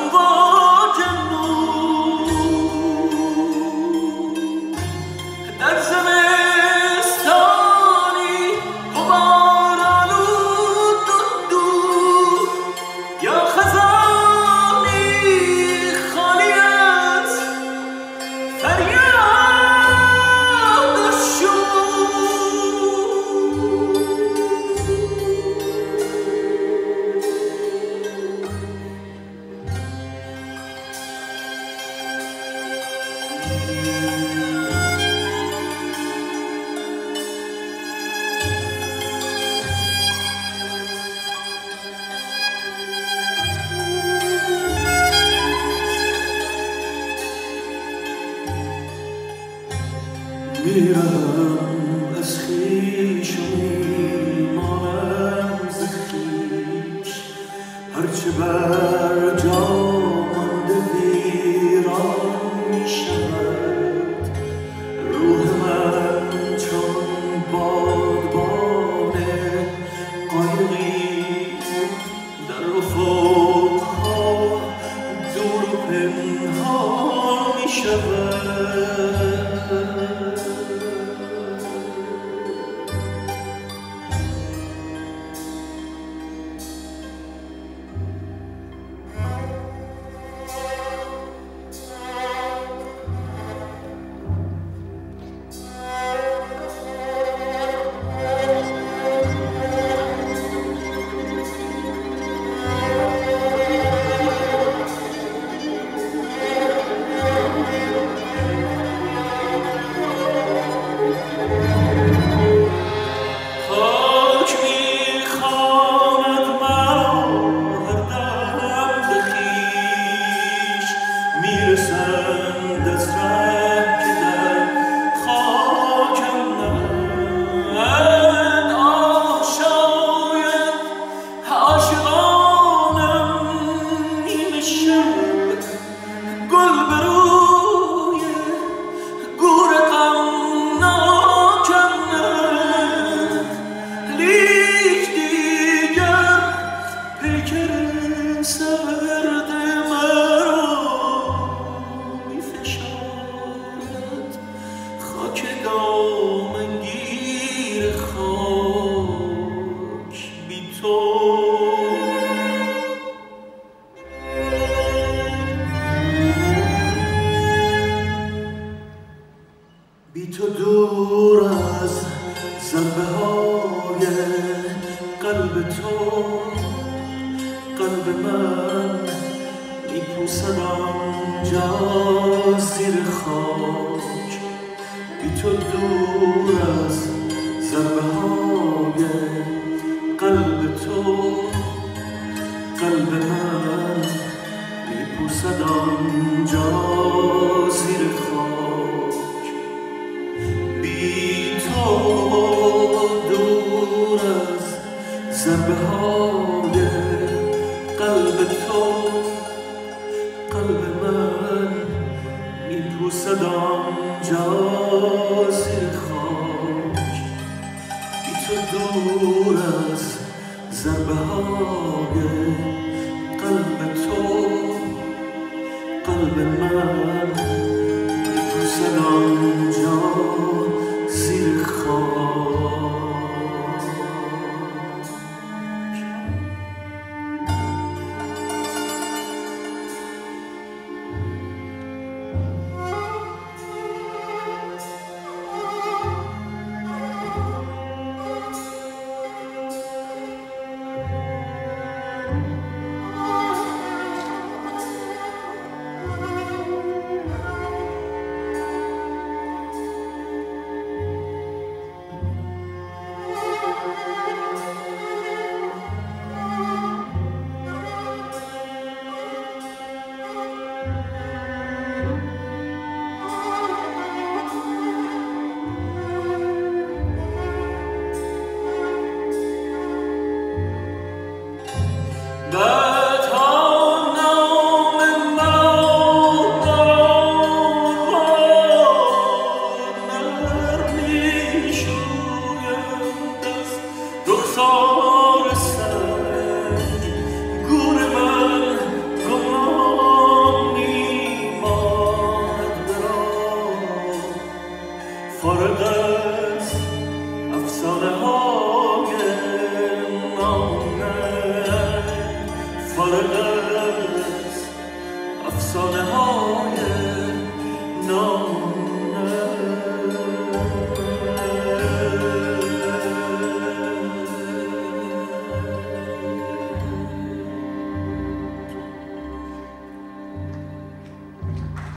میرم از خویش و میمانم ز خویش، هرچه بر جا مانده ویران میشود. روح من چون بادبان قایقی در افقها دور و پنهان میشود. بی تو دور از ضربه های قلب تو، قلب من میپوسد آنجا زیر خاک. بی تو دور از ضربه های قلب تو، قلب من میپوسد آنجا زیر خاک. بی تو دور از ضربه های قلب تو، قلب من میپوسد آنجا زیر خاک. بی تو دور از ضربه های قلب تو، قلب من میپوسد آنجا زیر خاک. افسانه های